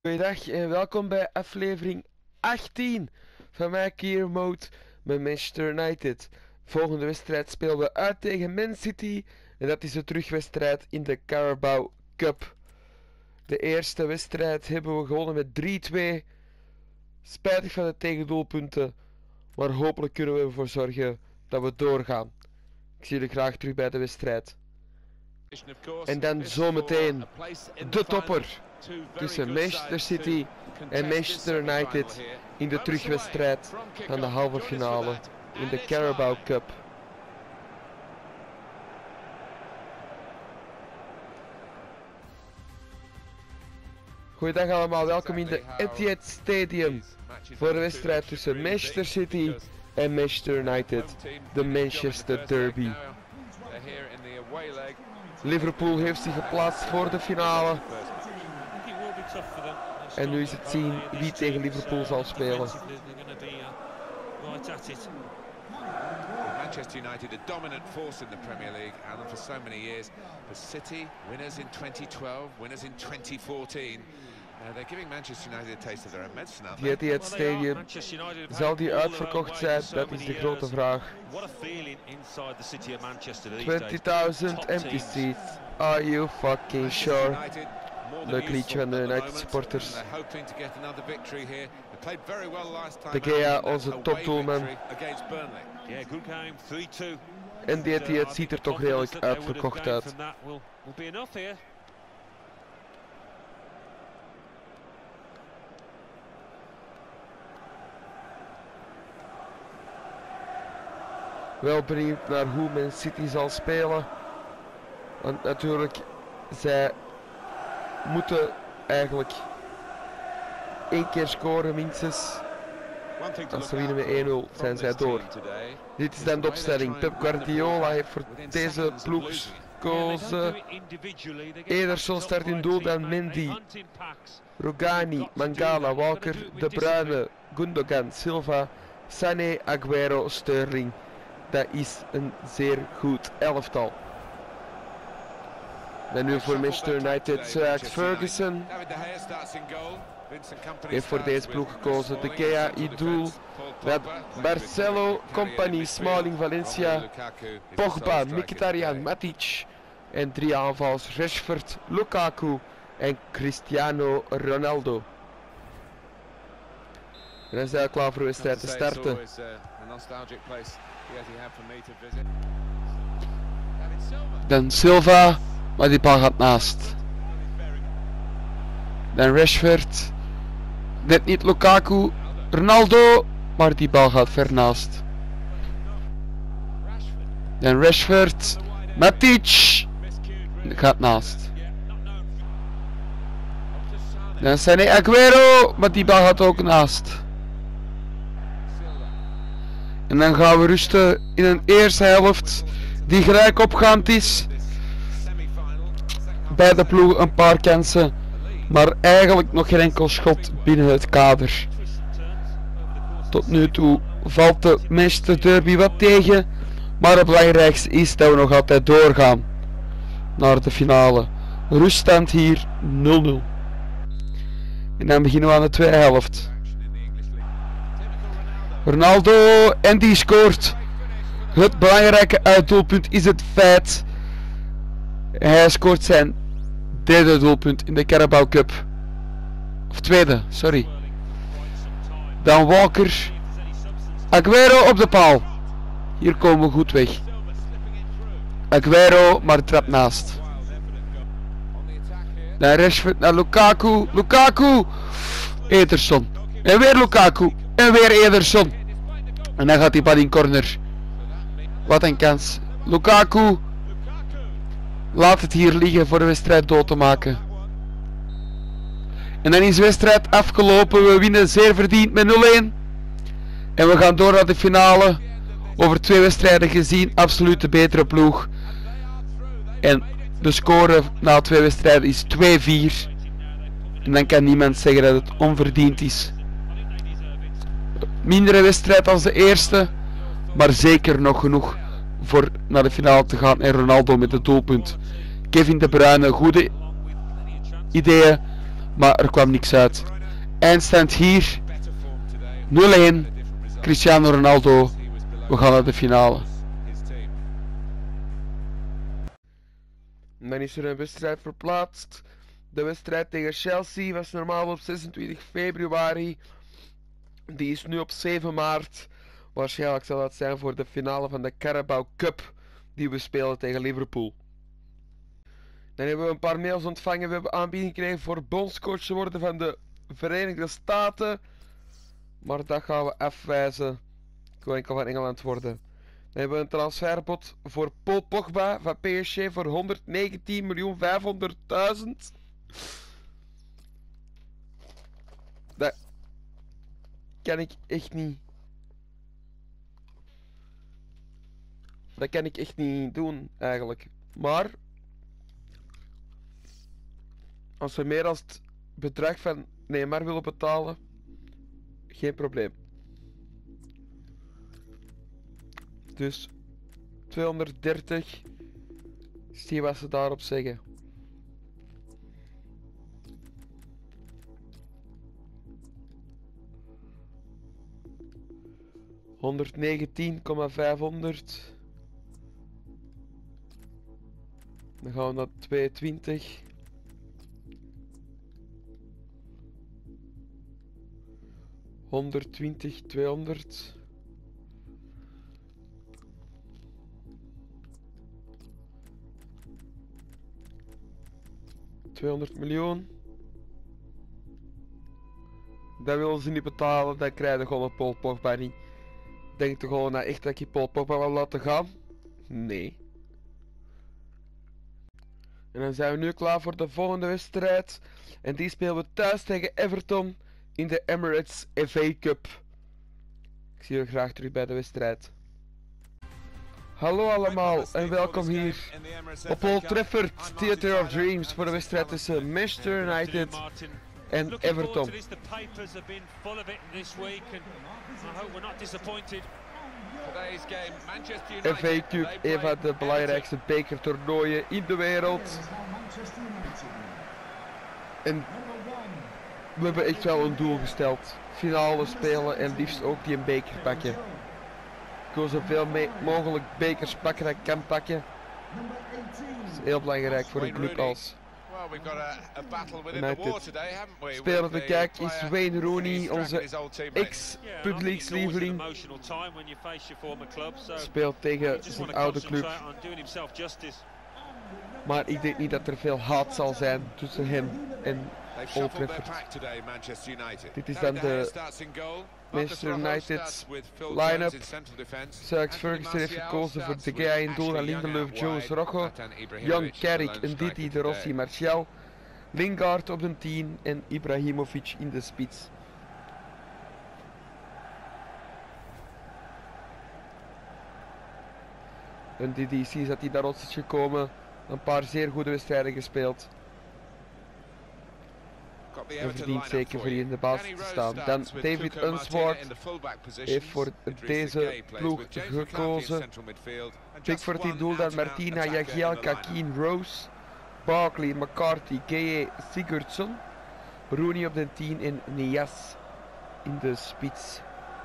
Goeiedag en welkom bij aflevering 18 van mijn Career Mode met Manchester United. Volgende wedstrijd spelen we uit tegen Man City en dat is de terugwedstrijd in de Carabao Cup. De eerste wedstrijd hebben we gewonnen met 3-2. Spijtig van de tegendoelpunten, maar hopelijk kunnen we ervoor zorgen dat we doorgaan. Ik zie jullie graag terug bij de wedstrijd. En dan zometeen de topper tussen Manchester City en Manchester United in de terugwedstrijd van de halve finale in de Carabao Cup. Goeiedag allemaal, welkom in de Etihad Stadium voor de wedstrijd tussen Manchester City en Manchester United, de Manchester Derby. Liverpool heeft zich geplaatst voor de finale. En nu is het zien wie tegen Liverpool zal spelen. Manchester United, a dominant force in the Premier League, and for so many years. But City, winners in 2012, winners in 2014. They're giving Manchester United a taste of their own medicine. Die Etihad Stadium, zal die uitverkocht zijn? Dat is de grote vraag. 20.000 empty seats. Are you fucking sure? Leuk liedje van de United supporters. De Gea, onze topdoelman. En die Etihad ziet er toch redelijk uitverkocht uit. Wel benieuwd naar hoe Man City zal spelen. Want natuurlijk, zij moeten eigenlijk 1 keer scoren minstens. Als ze winnen met 1-0 zijn zij door. Dit is dan de opstelling. Pep Guardiola heeft voor deze ploeg gekozen. Ederson start in doel, dan Mendy, Rugani, Mangala, Walker, De Bruyne, Gundogan, Silva, Sané, Aguero, Sterling. Dat is een zeer goed elftal. Dan nu voor Manchester United, Sir Alex Ferguson heeft voor deze ploeg gekozen. De Gea, Idul, Marcelo, Company, Smalling, Valencia, Pogba, Mkhitaryan, Matic en 3 aanvallers, Rashford, Lukaku en Cristiano Ronaldo. En dan zijn we klaar voor de wedstrijd te starten. Dan Silva, maar die bal gaat naast. Dan Rashford, net niet Lukaku, Ronaldo, maar die bal gaat ver naast. Dan Rashford, Matic, gaat naast. Dan Sané, Aguero, maar die bal gaat ook naast. En dan gaan we rusten in een eerste helft die gelijk opgaand is. Beide ploegen een paar kansen, maar eigenlijk nog geen enkel schot binnen het kader. Tot nu toe valt de Manchester Derby wat tegen, maar het belangrijkste is dat we nog altijd doorgaan naar de finale. Ruststand hier 0-0. En dan beginnen we aan de tweede helft. Ronaldo, en die scoort. Het belangrijke uitdoelpunt is het feit. Hij scoort zijn derde doelpunt in de Carabao Cup. Of tweede, sorry. Dan Walker. Aguero op de paal. Hier komen we goed weg. Aguero, maar trap naast. Dan Rashford naar Lukaku. Lukaku. Ederson. En weer Lukaku. En weer Ederson. En dan gaat die bal in corner. Wat een kans. Lukaku. Laat het hier liggen voor de wedstrijd dood te maken. En dan is de wedstrijd afgelopen. We winnen zeer verdiend met 0-1. En we gaan door naar de finale. Over 2 wedstrijden gezien. Absoluut de betere ploeg. En de score na 2 wedstrijden is 2-4. En dan kan niemand zeggen dat het onverdiend is. Mindere wedstrijd als de eerste. Maar zeker nog genoeg voor naar de finale te gaan. En Ronaldo met het doelpunt. Kevin De Bruyne, goede ideeën. Maar er kwam niks uit. Eindstand hier. 0-1. Cristiano Ronaldo. We gaan naar de finale. Dan is er een wedstrijd verplaatst. De wedstrijd tegen Chelsea was normaal op 26 februari. Die is nu op 7 maart. Waarschijnlijk zal dat zijn voor de finale van de Carabao Cup. Die we spelen tegen Liverpool. Dan hebben we een paar mails ontvangen. We hebben aanbieding gekregen voor bondscoach te worden van de Verenigde Staten. Maar dat gaan we afwijzen. Ik wil enkel van Engeland worden. Dan hebben we een transferbod voor Paul Pogba van PSG voor 119.500.000. Dat kan ik echt niet. Dat kan ik echt niet doen eigenlijk. Maar als we meer dan het bedrag van Neymar willen betalen, geen probleem. Dus 230. Zie wat ze daarop zeggen. $119.500. Dan gaan we naar 220. $120.200. $200 miljoen. Dat willen ze niet betalen, dan krijg je gewoon een Paul Pogba niet. Denk je gewoon nou echt dat je Paul Pogba wil laten gaan? Nee. En dan zijn we nu klaar voor de volgende wedstrijd. En die spelen we thuis tegen Everton in de Emirates FA Cup. Ik zie jullie graag terug bij de wedstrijd. Hallo allemaal en welkom hier op Old Trafford, Theatre of Dreams, voor de wedstrijd tussen Manchester United en Everton. FA Cup, een van de belangrijkste bekertoernooien in de wereld. En we hebben echt wel een doel gesteld. Finale spelen en liefst ook die een beker pakken. Ik wil zoveel mogelijk bekers pakken dat ik kan pakken. Dat is heel belangrijk voor een club als United. Speler te kijken is Wayne Rooney, onze ex-publiekslieveling. Speelt tegen zijn oude club. Maar ik denk niet dat er veel haat zal zijn tussen hem en Old Trafford. Dit is dan de Manchester United's line-up. Alex Ferguson heeft gekozen voor De Gea in doel, Lindelöf, Jones, Rojo, Jan Carrick, Ndidi, De Rossi, Martial, Lingard op de 10 en Ibrahimovic in de spits. Ndidi is dat hij naar ons is gekomen, een paar zeer goede wedstrijden gespeeld. En verdient zeker voor hier in de basis te staan. Dan David Unsworth heeft voor deze ploeg gekozen. Pickford in doel, dan Martina, Jagielka, Keane, Rose, Barkley, McCarthy, Gueye, Sigurdsson, Rooney op de 10 en Nias in de spits.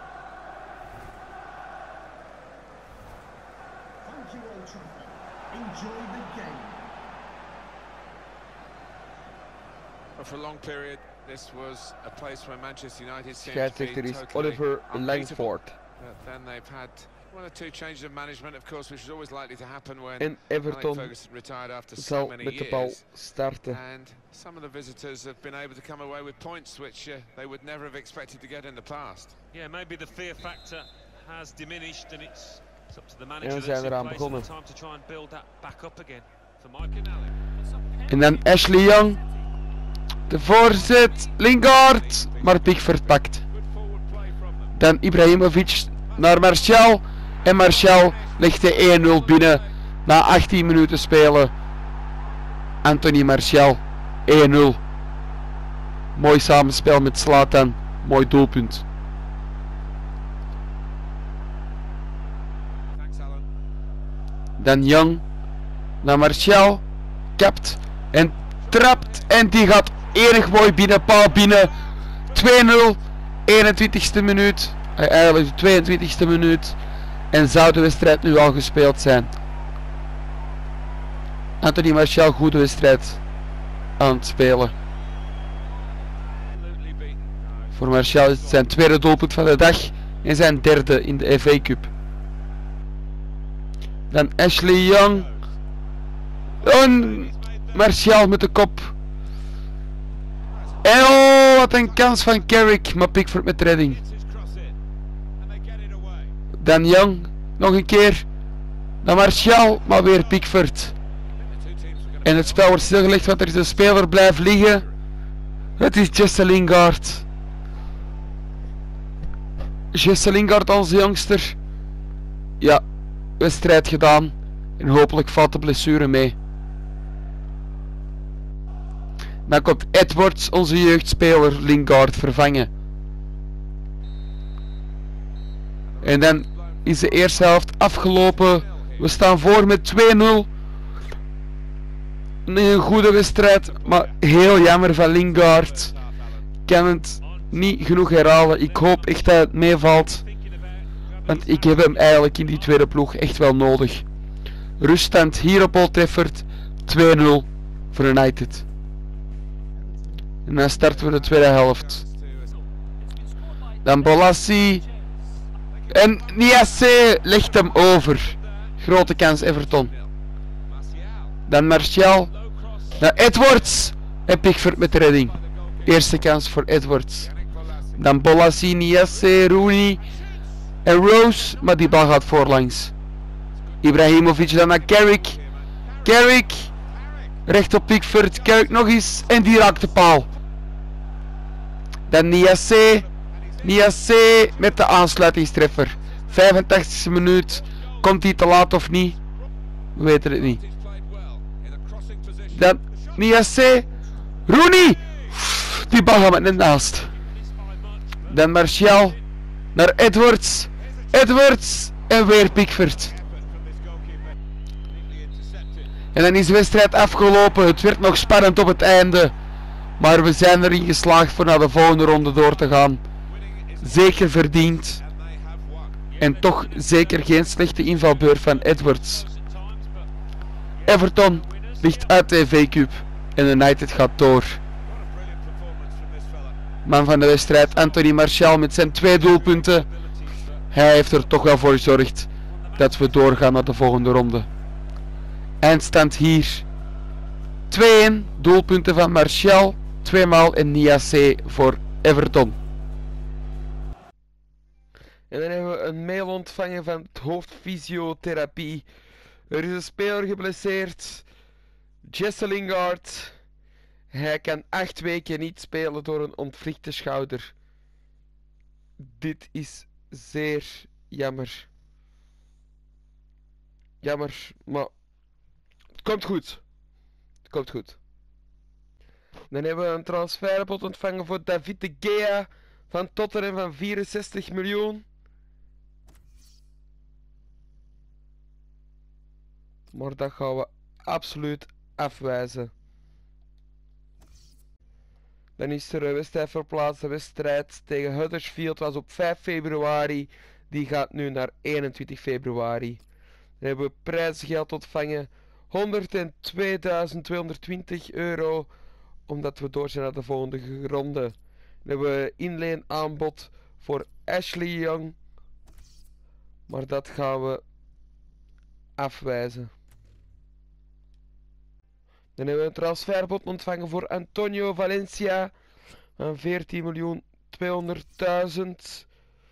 For a long period, this was a place where Manchester United Scheidsrechter is Oliver Langford. Then they've had one or two changes of management, of course, which is always likely to happen when en Everton retired after so zal many met de bal years. starten. And some of the visitors have been able to come away with points which they would never have expected to get in the past. Yeah, maybe the fear factor has diminished, and it's up to the En manager we zijn eraan that's begonnen. in place time to try and build that back up again. For Mike and Alec. En dan Ashley Young. De voorzet, Lingard, maar Pickford pakt. Dan Ibrahimovic naar Martial. En Martial legt de 1-0 binnen na 18 minuten spelen. Anthony Martial, 1-0. Mooi samenspel met Zlatan, mooi doelpunt. Dan Young naar Martial, kapt en trapt en die gaat enig mooi binnen, paal binnen. 2-0, 21ste minuut. Eigenlijk de 22ste minuut. En zou de wedstrijd nu al gespeeld zijn. Anthony Martial, goede wedstrijd aan het spelen. Voor Martial is het zijn tweede doelpunt van de dag en zijn derde in de FA Cup. Dan Ashley Young. En Martial met de kop. En oh, wat een kans van Carrick, maar Pickford met redding. Dan Young, nog een keer. Dan Martial, maar weer Pickford. En het spel wordt stilgelegd, want er is een speler blijft liggen. Het is Jesse Lingard. Jesse Lingard, onze jongster. Ja, wedstrijd gedaan. En hopelijk valt de blessure mee. Dan komt Edwards, onze jeugdspeler, Lingard vervangen. En dan is de eerste helft afgelopen. We staan voor met 2-0. Een goede wedstrijd, maar heel jammer van Lingard. Kan het niet genoeg herhalen. Ik hoop echt dat het meevalt. Want ik heb hem eigenlijk in die tweede ploeg echt wel nodig. Ruststand hier op Old Trafford. 2-0 voor United. En dan starten we de tweede helft. Dan Bolassi. En Niasse legt hem over. Grote kans Everton. Dan Martial. Dan Edwards. En Pickford met de redding. Eerste kans voor Edwards. Dan Bolassi, Niasse, Rooney. En Rose. Maar die bal gaat voorlangs. Ibrahimovic dan naar Carrick. Carrick. Recht op Pickford. Carrick nog eens. En die raakt de paal. Dan Niasse. Niasse met de aansluitingstreffer. 85e minuut. Komt hij te laat of niet? We weten het niet. Dan Niasse. Rooney. Die bal gaat net naast. Dan Martial. Naar Edwards. Edwards. En weer Pickford. En dan is de wedstrijd afgelopen. Het werd nog spannend op het einde. Maar we zijn erin geslaagd voor naar de volgende ronde door te gaan. Zeker verdiend. En toch zeker geen slechte invalbeurt van Edwards. Everton ligt uit de FA Cup. En United gaat door. Man van de wedstrijd Anthony Martial met zijn 2 doelpunten. Hij heeft er toch wel voor gezorgd dat we doorgaan naar de volgende ronde. Eindstand hier. 2-1 doelpunten van Martial. 2 maal en Niasse voor Everton. En dan hebben we een mail ontvangen van het hoofd fysiotherapie. Er is een speler geblesseerd. Jesse Lingard. Hij kan 8 weken niet spelen door een ontwrichte schouder. Dit is zeer jammer. Jammer, maar het komt goed. Het komt goed. Dan hebben we een transferbod ontvangen voor David de Gea van Tottenham van 64 miljoen. Maar dat gaan we absoluut afwijzen. Dan is er een wedstrijd verplaatst. De wedstrijd tegen Huddersfield was op 5 februari. Die gaat nu naar 21 februari. Dan hebben we prijsgeld ontvangen. €102.220. Omdat we door zijn naar de volgende ronde. Dan hebben we inleenaanbod voor Ashley Young. Maar dat gaan we afwijzen. Dan hebben we een transferbod ontvangen voor Antonio Valencia van 14.200.000.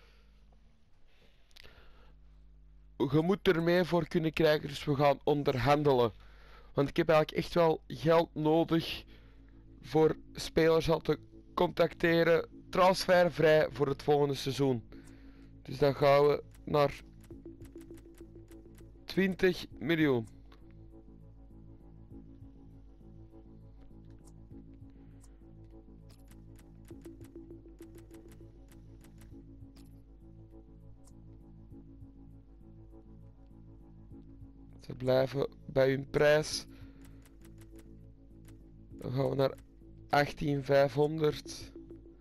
Je moet er meer voor kunnen krijgen, dus we gaan onderhandelen. Want ik heb eigenlijk echt wel geld nodig voor spelers al te contacteren. Transfervrij voor het volgende seizoen. Dus dan gaan we naar 20 miljoen. Ze blijven bij hun prijs. Dan gaan we naar 18.500.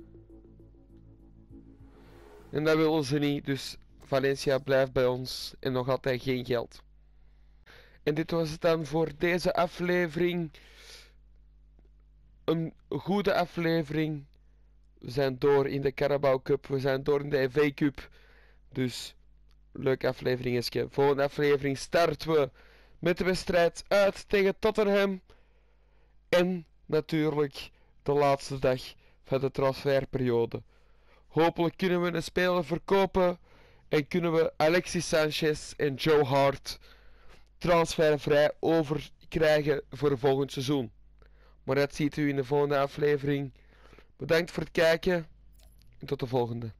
En dat willen ze niet, dus Valencia blijft bij ons en nog altijd geen geld. En dit was het dan voor deze aflevering. Een goede aflevering. We zijn door in de Carabao Cup, we zijn door in de FA Cup. Dus, leuke aflevering. Volgende aflevering starten we met de wedstrijd uit tegen Tottenham. En natuurlijk de laatste dag van de transferperiode. Hopelijk kunnen we een speler verkopen en kunnen we Alexis Sanchez en Joe Hart transfervrij overkrijgen voor volgend seizoen. Maar dat ziet u in de volgende aflevering. Bedankt voor het kijken en tot de volgende.